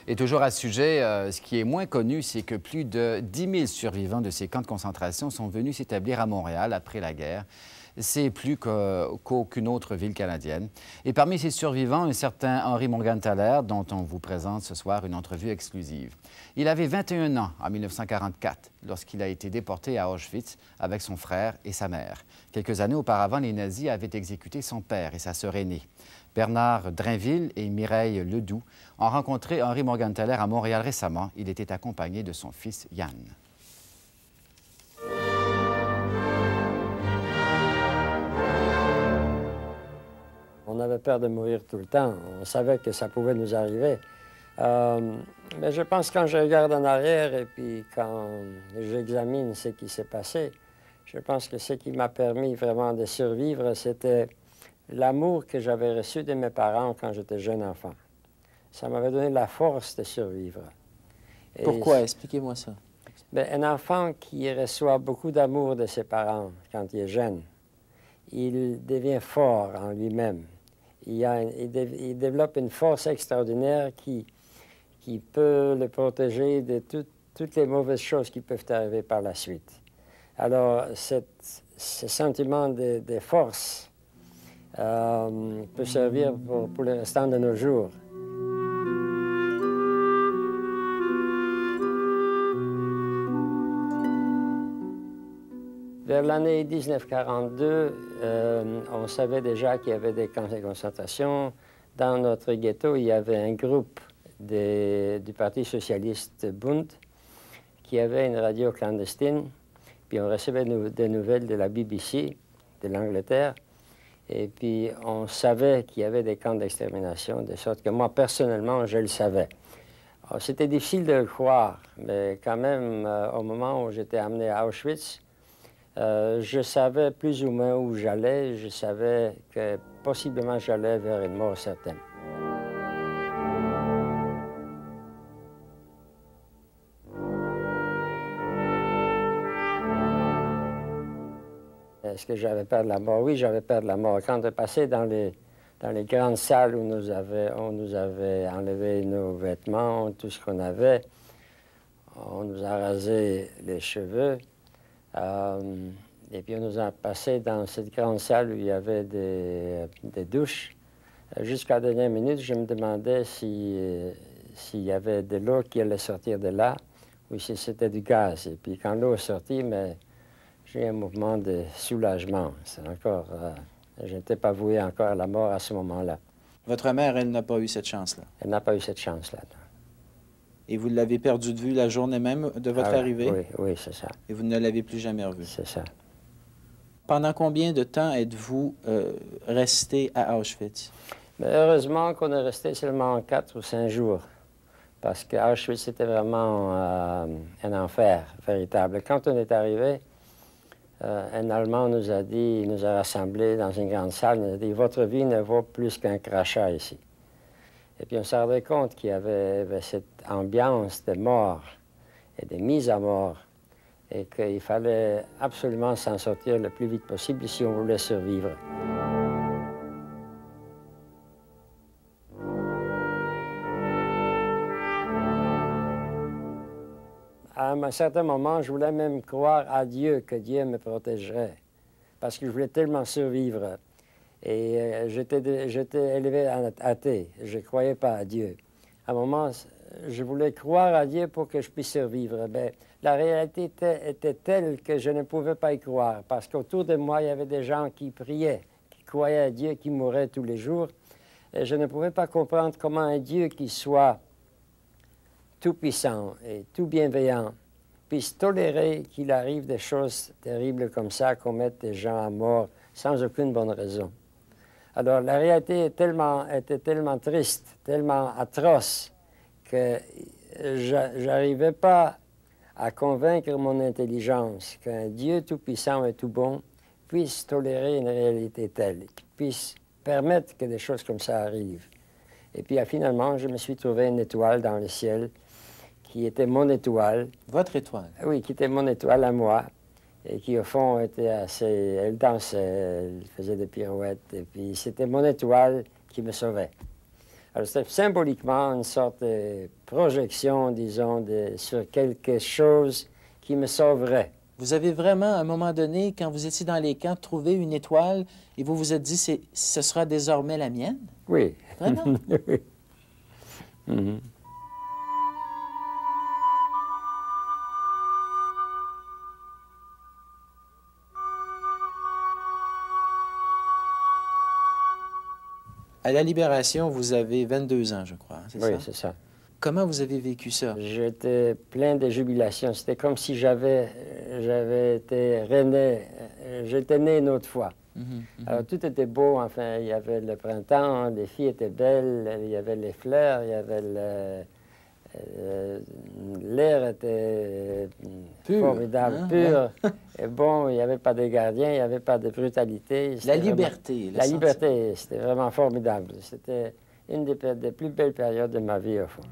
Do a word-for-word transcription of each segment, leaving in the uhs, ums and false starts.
Et toujours à ce sujet, euh, ce qui est moins connu, c'est que plus de dix mille survivants de ces camps de concentration sont venus s'établir à Montréal après la guerre. C'est plus qu'aucune autre ville canadienne. Et parmi ces survivants, un certain Henri Morgentaler, dont on vous présente ce soir une entrevue exclusive. Il avait vingt et un ans en mille neuf cent quarante-quatre, lorsqu'il a été déporté à Auschwitz avec son frère et sa mère. Quelques années auparavant, les nazis avaient exécuté son père et sa sœur aînée. Bernard Drainville et Mireille Ledoux ont rencontré Henri Morgentaler à Montréal récemment. Il était accompagné de son fils Yann. On avait peur de mourir tout le temps. On savait que ça pouvait nous arriver. Euh, mais je pense que quand je regarde en arrière et puis quand j'examine ce qui s'est passé, je pense que ce qui m'a permis vraiment de survivre, c'était l'amour que j'avais reçu de mes parents quand j'étais jeune enfant. Ça m'avait donné la force de survivre. Et pourquoi? Expliquez-moi ça. Bien, un enfant qui reçoit beaucoup d'amour de ses parents quand il est jeune, il devient fort en lui-même. Il, a, il, dé, il développe une force extraordinaire qui, qui peut le protéger de tout, toutes les mauvaises choses qui peuvent arriver par la suite. Alors, cette, ce sentiment de, de force euh, peut servir pour, pour le restant de nos jours. Vers l'année mille neuf cent quarante-deux, euh, on savait déjà qu'il y avait des camps de concentration. Dans notre ghetto, il y avait un groupe de, du Parti socialiste Bund qui avait une radio clandestine. Puis on recevait nou des nouvelles de la B B C, de l'Angleterre. Et puis on savait qu'il y avait des camps d'extermination, de sorte que moi, personnellement, je le savais. C'était difficile de le croire, mais quand même, euh, au moment où j'étais amené à Auschwitz, Euh, je savais plus ou moins où j'allais. Je savais que possiblement j'allais vers une mort certaine. Est-ce que j'avais peur de la mort? Oui, j'avais peur de la mort. Quand on passait dans les, dans les grandes salles où nous avait, on nous avait enlevé nos vêtements, tout ce qu'on avait, on nous a rasé les cheveux. Euh, et puis on nous a passé dans cette grande salle où il y avait des, des douches. Jusqu'à la dernière minute, je me demandais si, euh, s'il y avait de l'eau qui allait sortir de là ou si c'était du gaz. Et puis quand l'eau est sortie, mais j'ai eu un mouvement de soulagement. C'est encore, euh, je n'étais pas voué encore à la mort à ce moment-là. Votre mère, elle n'a pas eu cette chance-là? Elle n'a pas eu cette chance-là. Et vous l'avez perdu de vue la journée même de votre ah, arrivée? Oui, oui, c'est ça. Et vous ne l'avez plus jamais revu? C'est ça. Pendant combien de temps êtes-vous euh, resté à Auschwitz? Mais heureusement qu'on est resté seulement quatre ou cinq jours, parce qu'Auschwitz, c'était vraiment euh, un enfer véritable. Quand on est arrivé, euh, un Allemand nous a dit, il nous a rassemblés dans une grande salle, il nous a dit « Votre vie ne vaut plus qu'un crachat ici ». Et puis on s'est rendu compte qu'il y avait, avait cette ambiance de mort et de mise à mort et qu'il fallait absolument s'en sortir le plus vite possible si on voulait survivre. À un certain moment, je voulais même croire à Dieu, que Dieu me protégerait, parce que je voulais tellement survivre. Et euh, j'étais élevé athée, je ne croyais pas à Dieu. À un moment, je voulais croire à Dieu pour que je puisse survivre. Mais la réalité était, était telle que je ne pouvais pas y croire, parce qu'autour de moi, il y avait des gens qui priaient, qui croyaient à Dieu, qui mouraient tous les jours. Et je ne pouvais pas comprendre comment un Dieu qui soit tout-puissant et tout bienveillant puisse tolérer qu'il arrive des choses terribles comme ça, qu'on mette des gens à mort sans aucune bonne raison. Alors, la réalité est tellement, était tellement triste, tellement atroce, que je n'arrivais pas à convaincre mon intelligence qu'un Dieu tout-puissant et tout bon puisse tolérer une réalité telle, qu'il puisse permettre que des choses comme ça arrivent. Et puis, finalement, je me suis trouvé une étoile dans le ciel qui était mon étoile. Votre étoile? Oui, qui était mon étoile à moi. Et qui, au fond, était assez... Elle dansait, elle faisait des pirouettes, et puis c'était mon étoile qui me sauvait. Alors, c'était symboliquement une sorte de projection, disons, de, sur quelque chose qui me sauverait. Vous avez vraiment, à un moment donné, quand vous étiez dans les camps, trouvé une étoile et vous vous êtes dit, c'est, ce sera désormais la mienne? Oui. Vraiment? Oui. Mm-hmm. À la Libération, vous avez vingt-deux ans, je crois, c'est Oui, ça? c'est ça. Comment vous avez vécu ça? J'étais plein de jubilation. C'était comme si j'avais, j'avais été rené, j'étais né une autre fois. Mm-hmm, mm-hmm. Alors, tout était beau. Enfin, il y avait le printemps, les filles étaient belles, il y avait les fleurs, il y avait le... Euh, l'air était pur, formidable, hein? pur. Ouais. Et bon, il n'y avait pas de gardiens, il n'y avait pas de brutalité. La liberté. Vraiment, la liberté, c'était vraiment formidable. C'était une des, des plus belles périodes de ma vie, au fond.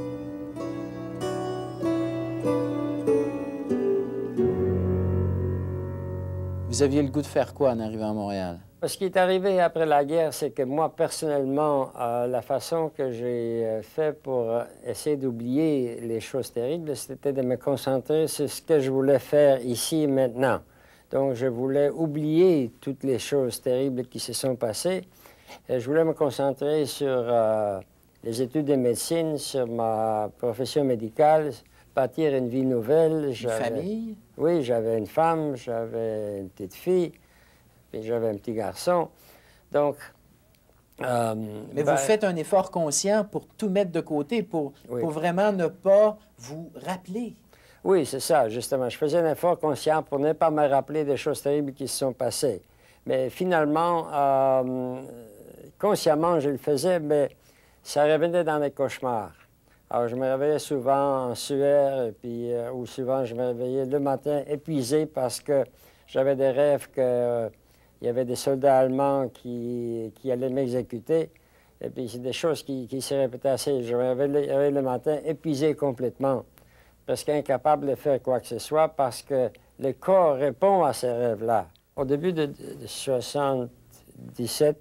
Vous aviez le goût de faire quoi en arrivant à Montréal? Ce qui est arrivé après la guerre, c'est que moi, personnellement, euh, la façon que j'ai euh, fait pour euh, essayer d'oublier les choses terribles, c'était de me concentrer sur ce que je voulais faire ici et maintenant. Donc, je voulais oublier toutes les choses terribles qui se sont passées. Et je voulais me concentrer sur euh, les études de médecine, sur ma profession médicale, bâtir une vie nouvelle. Une famille? Oui, j'avais une femme, j'avais une petite fille. Puis j'avais un petit garçon. Donc... Euh, Mais ben, vous faites un effort conscient pour tout mettre de côté, pour, oui. pour vraiment ne pas vous rappeler. Oui, c'est ça, justement. Je faisais un effort conscient pour ne pas me rappeler des choses terribles qui se sont passées. Mais finalement, euh, consciemment, je le faisais, mais ça revenait dans les cauchemars. Alors, je me réveillais souvent en sueur, et puis, euh, ou souvent, je me réveillais le matin épuisé parce que j'avais des rêves que... Euh, il y avait des soldats allemands qui, qui allaient m'exécuter. Et puis, c'est des choses qui, qui se répétaient assez. Je me réveillais le matin épuisé complètement, presque incapable de faire quoi que ce soit, parce que le corps répond à ces rêves-là. Au début de, de soixante-dix-sept,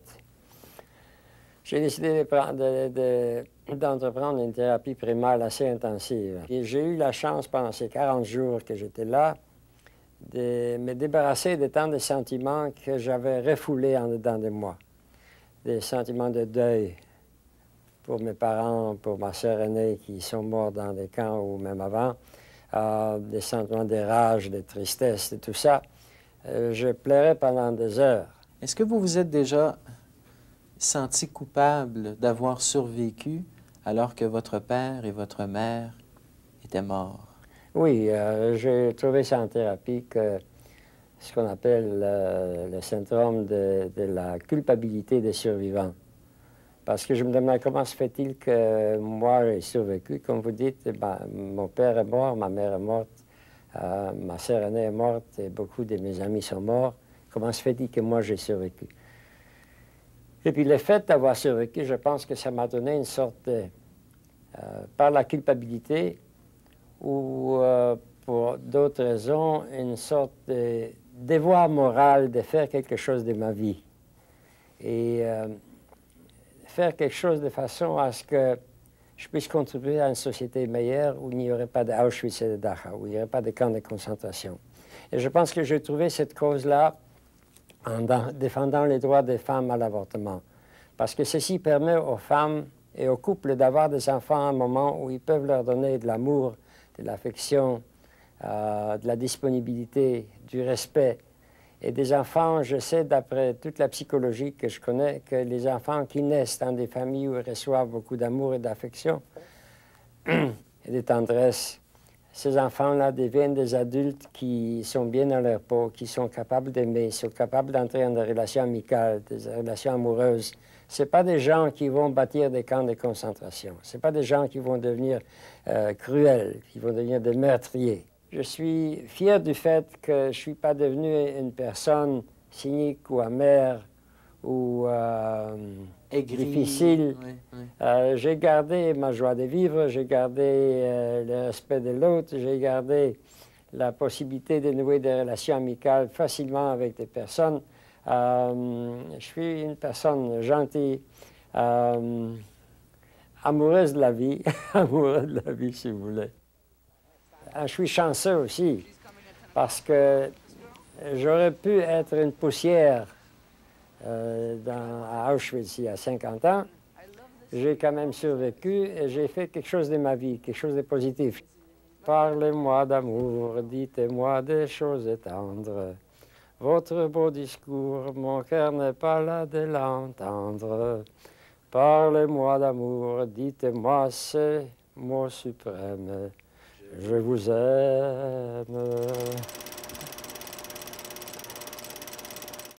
j'ai décidé de, de, d'entreprendre une thérapie primaire assez intensive. Et j'ai eu la chance, pendant ces quarante jours que j'étais là, de me débarrasser de tant de sentiments que j'avais refoulés en dedans de moi. Des sentiments de deuil pour mes parents, pour ma sœur aînée qui sont morts dans des camps ou même avant, euh, des sentiments de rage, de tristesse, de tout ça. Euh, je pleurais pendant des heures. Est-ce que vous vous êtes déjà senti coupable d'avoir survécu alors que votre père et votre mère étaient morts? Oui, euh, j'ai trouvé ça en thérapie que ce qu'on appelle euh, le syndrome de, de la culpabilité des survivants. Parce que je me demandais comment se fait-il que moi j'ai survécu. Comme vous dites, ben, mon père est mort, ma mère est morte, euh, ma sœur aînée est morte et beaucoup de mes amis sont morts. Comment se fait-il que moi j'ai survécu? Et puis le fait d'avoir survécu, je pense que ça m'a donné une sorte de... Euh, par la culpabilité, ou euh, pour d'autres raisons, une sorte de devoir moral de faire quelque chose de ma vie. Et euh, faire quelque chose de façon à ce que je puisse contribuer à une société meilleure où il n'y aurait pas d'Auschwitz et de Dachau, où il n'y aurait pas de camps de concentration. Et je pense que j'ai trouvé cette cause-là en défendant les droits des femmes à l'avortement. Parce que ceci permet aux femmes et aux couples d'avoir des enfants à un moment où ils peuvent leur donner de l'amour, de l'affection, euh, de la disponibilité, du respect. Et des enfants, je sais, d'après toute la psychologie que je connais, que les enfants qui naissent dans des familles où ils reçoivent beaucoup d'amour et d'affection et de tendresse, ces enfants-là deviennent des adultes qui sont bien dans leur peau, qui sont capables d'aimer, sont capables d'entrer dans des relations amicales, des relations amoureuses. Ce pas des gens qui vont bâtir des camps de concentration. Ce pas des gens qui vont devenir euh, cruels, qui vont devenir des meurtriers. Je suis fier du fait que je ne suis pas devenu une personne cynique ou amère ou euh, difficile. Oui, oui. Euh, j'ai gardé ma joie de vivre, j'ai gardé euh, le respect de l'autre, j'ai gardé la possibilité de nouer des relations amicales facilement avec des personnes. Euh, je suis une personne gentille. Euh, amoureuse de la vie, amoureux de la vie, si vous voulez. Je suis chanceux aussi, parce que j'aurais pu être une poussière euh, dans, à Auschwitz il y a cinquante ans. J'ai quand même survécu et j'ai fait quelque chose de ma vie, quelque chose de positif. Parlez-moi d'amour, dites-moi des choses tendres. Votre beau discours, mon cœur n'est pas là de l'entendre. Parlez-moi d'amour, dites-moi ces mots suprêmes. Je vous aime.